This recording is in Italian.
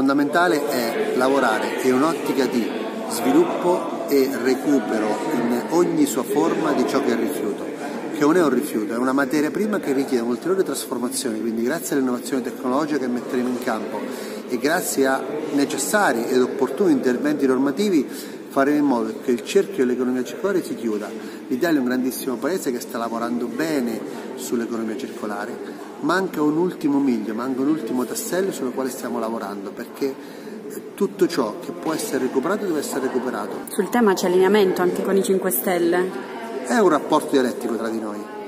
fondamentale è lavorare in un'ottica di sviluppo e recupero in ogni sua forma di ciò che è il rifiuto, che non è un rifiuto, è una materia prima che richiede ulteriori trasformazioni, quindi grazie all'innovazione tecnologica che metteremo in campo e grazie a necessari ed opportuni interventi normativi faremo in modo che il cerchio dell'economia circolare si chiuda. L'Italia è un grandissimo paese che sta lavorando bene sull'economia circolare, manca un ultimo miglio, manca un ultimo tassello sul quale stiamo lavorando, perché tutto ciò che può essere recuperato deve essere recuperato. Sul tema c'è allineamento anche con i 5 Stelle? È un rapporto dialettico tra di noi.